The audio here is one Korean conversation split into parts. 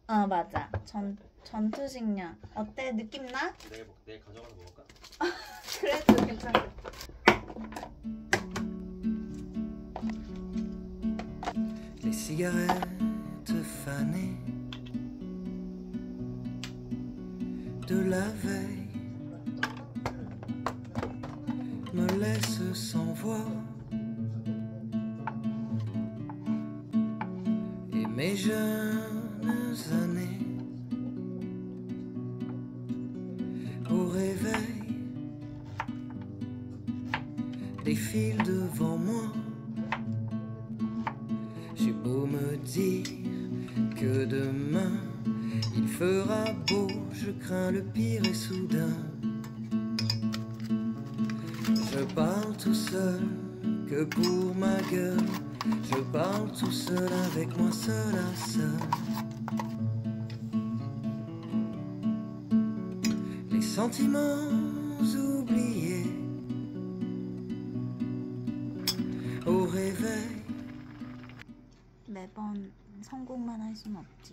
맞아. 전투식량. 어때? 느낌 나? 내일 가져가서 먹을까? 그래도 괜찮아. Les cigarettes fanées de la veille me laissent sans voix et mes jeunes années au réveil défilent devant moi. J'ai beau me dire que demain il fera beau, je crains le pire et soudain je parle tout seul que pour ma gueule, je parle tout seul avec moi seul à seul. Les sentiments oubliés au réveil. 매번 성공만 할 순 없지.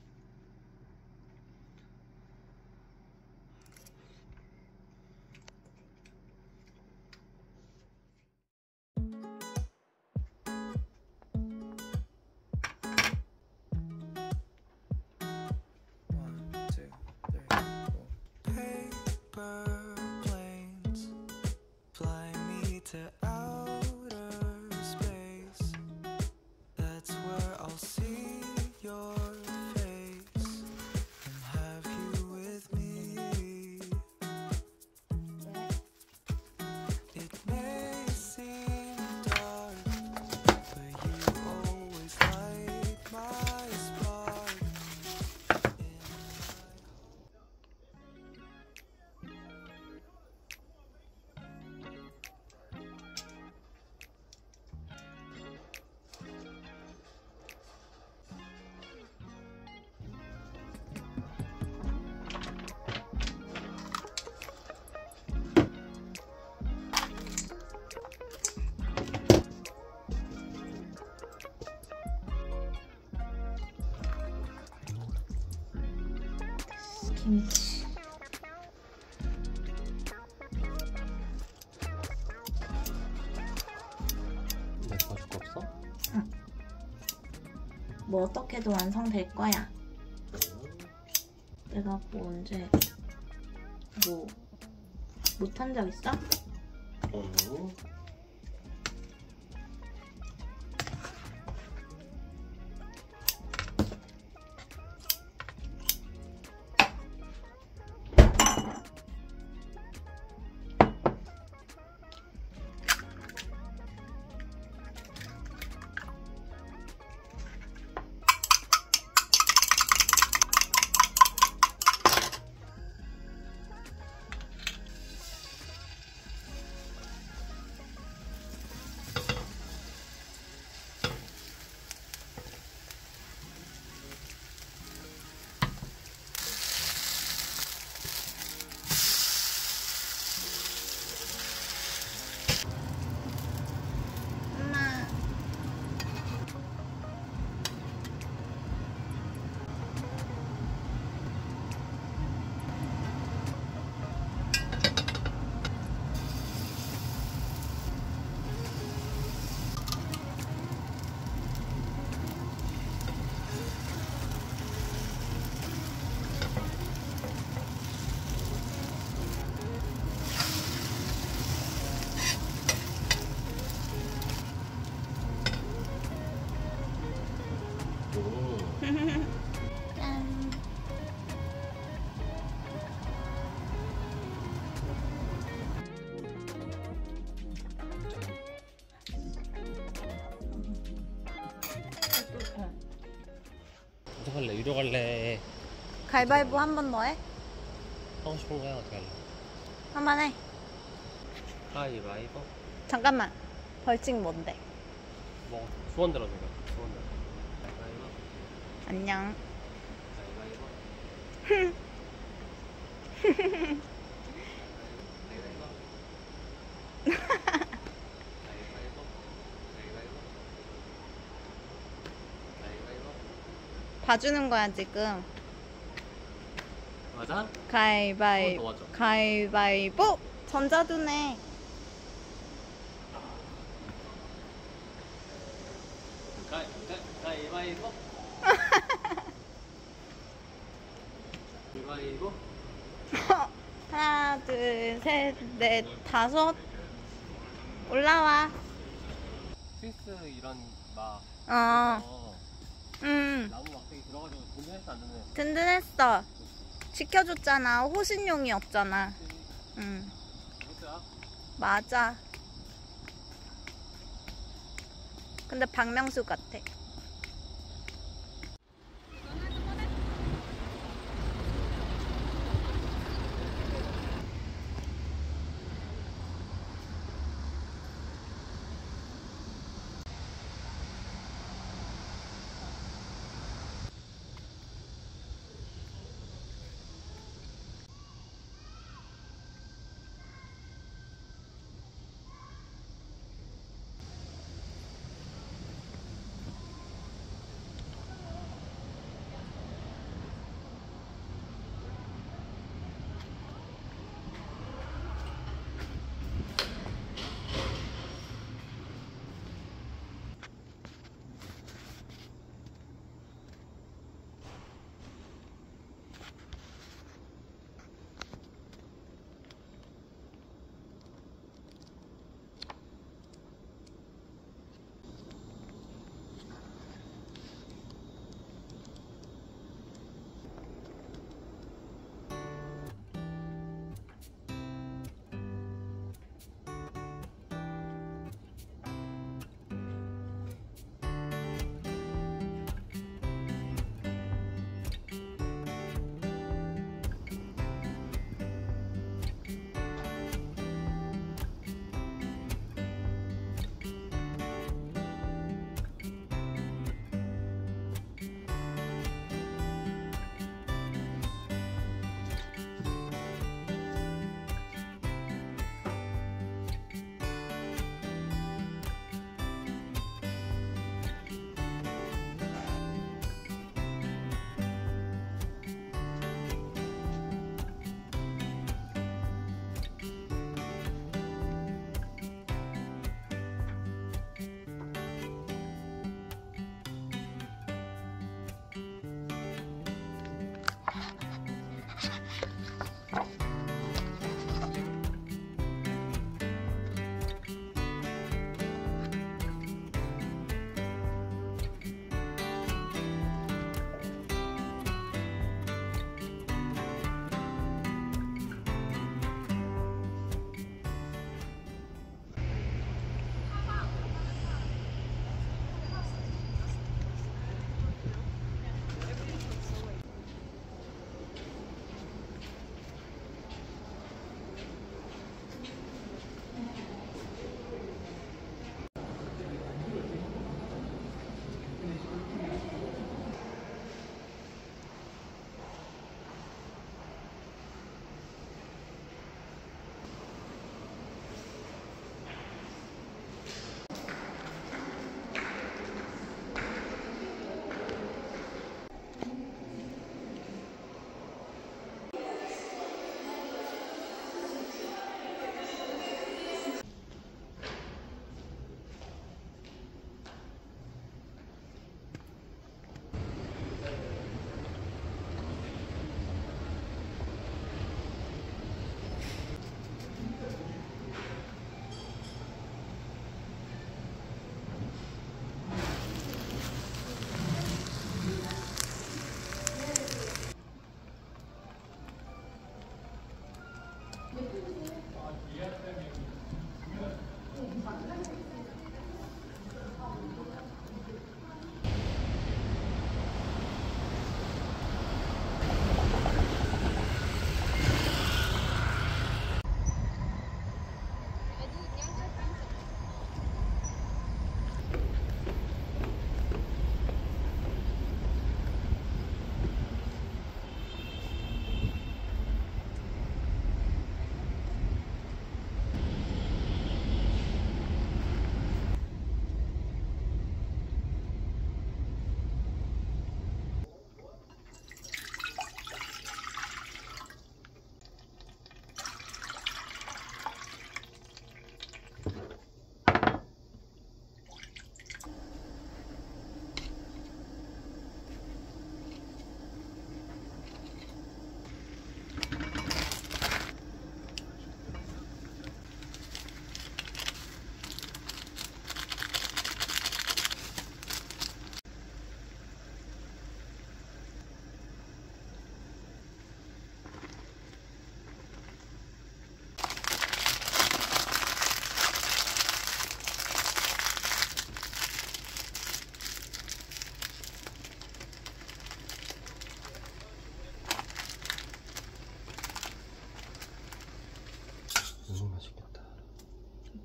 김치. 내가 도와줄 거 없어? 응. 뭐 어떻게도 완성될 거야. 내가 뭐 언제 뭐 못한 적 있어? 어디 갈래? 유료 갈래? 가위바위보 한 번 더 해? 하고 싶은 거야? 어떻게 할래? 한 번 해. 가위바위보? 잠깐만. 벌칙 뭔데? 뭐 소원대로 내가 소원대로. 가위바위보. 안녕. 가위바위보. 봐주는 거야 지금. 맞아? 가위바위보. 어, 너 맞아. 가위바위보. 전자두네. 가위바위보. 가위바위보. 하나, 둘, 셋, 넷, 다섯. 올라와. 스위스 이런 막 어. 나무 막대기 들어가지고 든든했어 안 든든했어? 든든했어. 지켜줬잖아. 호신용이 없잖아. 진짜? 맞아. 근데 박명수 같아.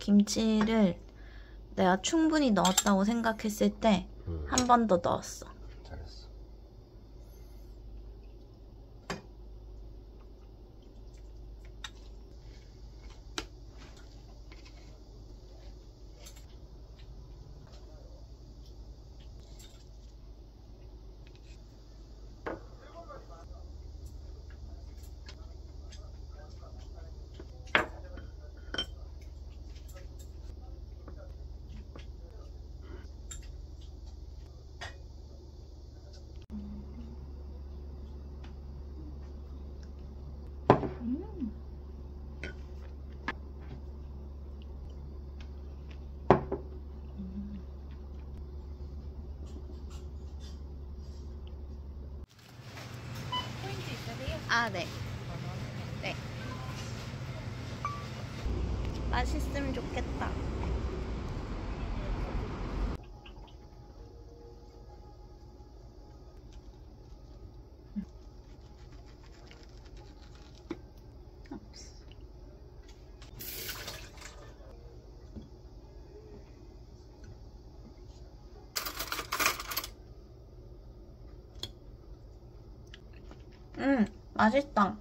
김치를 내가 충분히 넣었다고 생각했을 때 한 번 더 넣었어. 잘했어. 아, 네. 네. 맛있으면 좋겠다. 맛있다.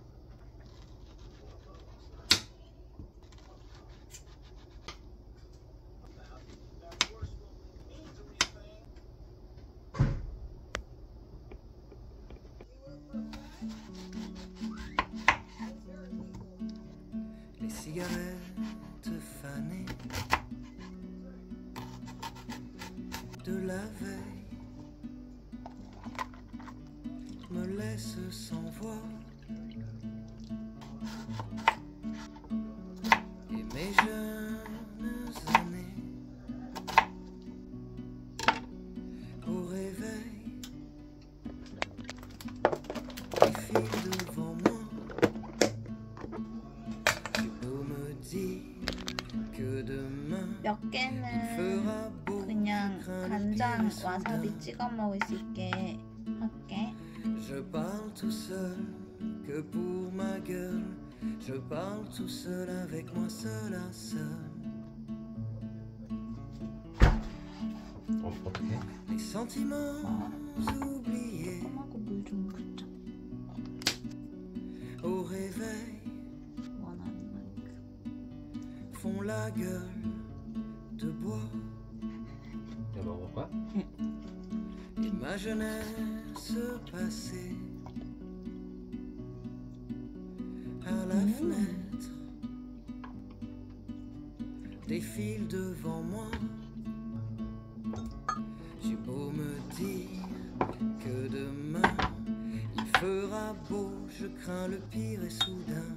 Les cigarettes fanées de la veille me laissent sans voix. Et mes jeunes années au réveil défilent devant moi. J'ai beau me dire que demain 몇 개는 fera beau, 그냥 je crains le 간장 pire et 와사비 soudain. 찍어 먹을 수 있게 할게. Je parle tout seul, que pour ma gueule. Je parle tout seul avec moi seul à seul. 어떻게? Les sentiments oubliés 껌하고 물 좀 붓자. au réveil 원하는 만큼. font la gueule de bois. 내가 먹을 거야? Et ma jeunesse passée à la fenêtre défile devant moi. J'ai beau me dire que demain il fera beau, je crains le pire et soudain.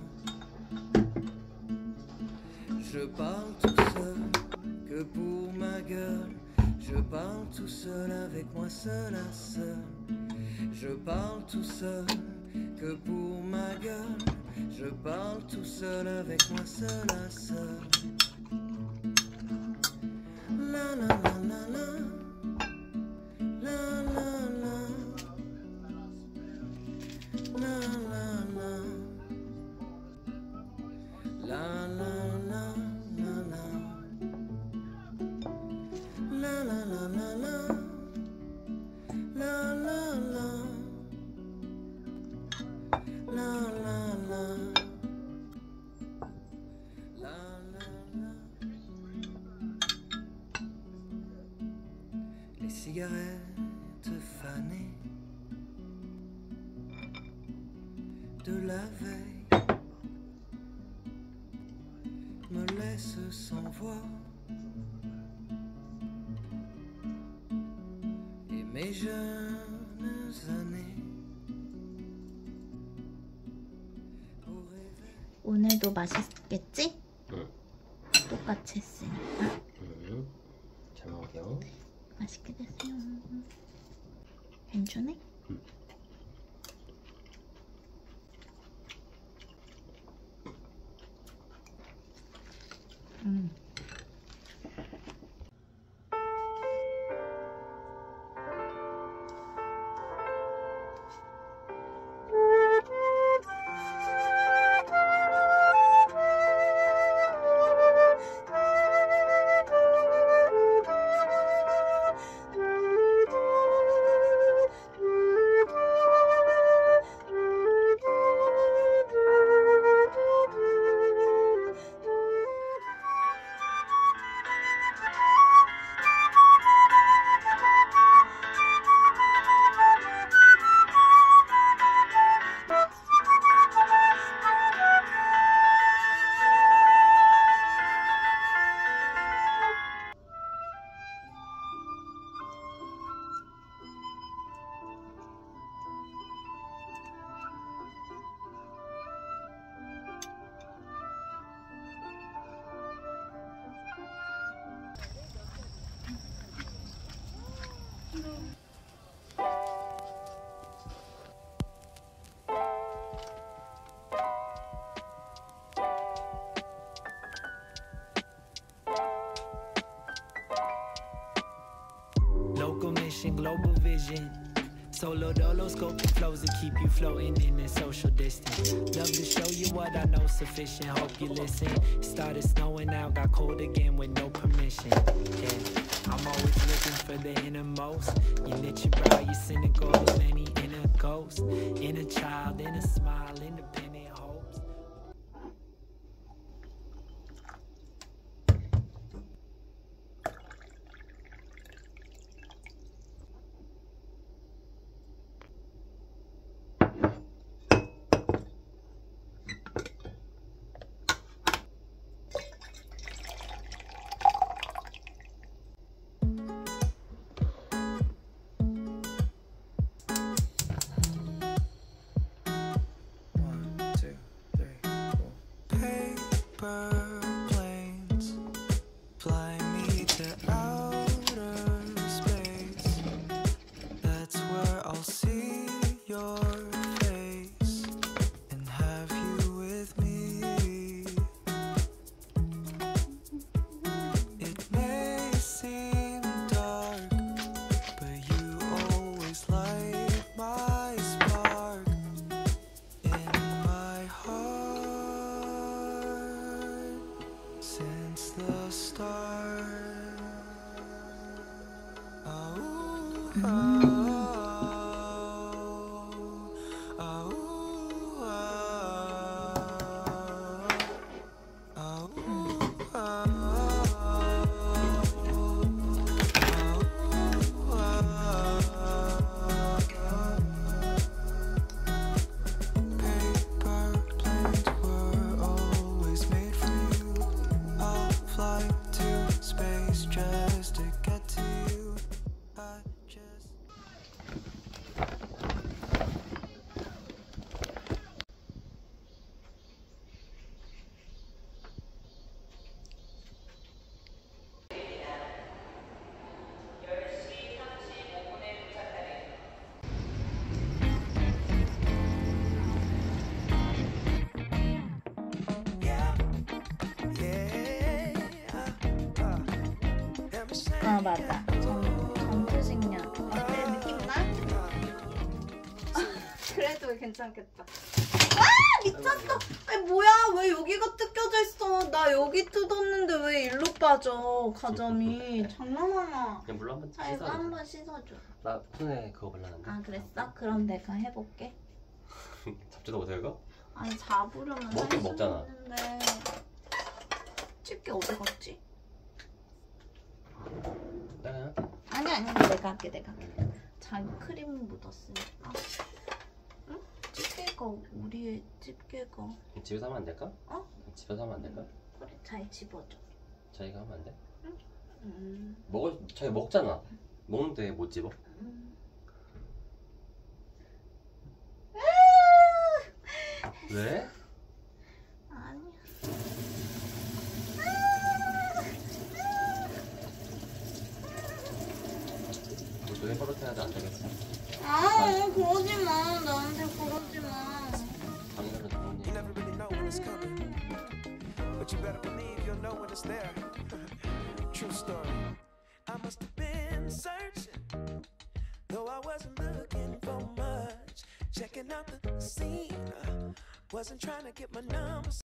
Je parle tout seul, que pour ma gueule. Je parle tout seul avec moi seul à seul. Je parle tout seul, que pour ma gueule. Je parle tout seul avec moi seul à seul. La la la la la. La la la. La la la. La la la la la. La la la la la. La la la. La la la. La la la. Les cigarettes fanées de la veille me laissent sans voix. Et mes jeunes années au réveil. 오늘도 맛있겠지? 응. 똑같이 했으니까. 잘 먹을게요. 맛있게 드세요. 괜찮네? vision. Solo dolo scope the flows to keep you floating in that social distance. Love to show you what I know sufficient. Hope you listen. Started snowing out, got cold again with no permission. Yeah, I'm always looking for the innermost. You knit your brow, you cynical, many inner ghosts, inner child, inner smile, independent hopes. Paper planes fly me to outer space. That's where I'll see your face and have you with me. It may seem dark, but you always light my spark in my heart. Since the start. Oh, oh, oh, oh, paper planes were always made for you. I'll fly to space just to get to you. I just 아 맞다. 전투식량. 어때? 느낌 나? 그래도 괜찮겠다. 아 미쳤어. 아니 뭐야 왜 여기가 뜯겨져 있어. 나 여기 뜯었는데 왜 일로 빠져 가점이. 장난하나. 그냥 물로 한번 아 이거 씻어. 한번 씻어줘. 나 손에 그거 발랐는데. 아 그랬어? 그럼 내가 해볼게. 잡지도 못해 이거? 아니 잡으려면 먹긴 먹잖아. 했는데 집게 어디 갔지? 내가 아니 내가 할게. 자기 크림 묻었으니까. 응? 집게가 우리의 집게가. 집에서 하면 안 될까? 어? 집에서 하면 안 될까? 그래 잘 집어줘. 자기가 하면 안 돼? 응. 자기 먹잖아. 먹는데 못 집어? 왜? 아니야. 너도 해버릇 해야지 안 되겠어. 아 그러지 마. 나한테 그러지 마. 당연히 좋은 You never really know when it's coming, but you better believe you'll know when it's there. True story. I must have been searching, though I wasn't looking for much. Checking out the scene, wasn't trying to get my numbers.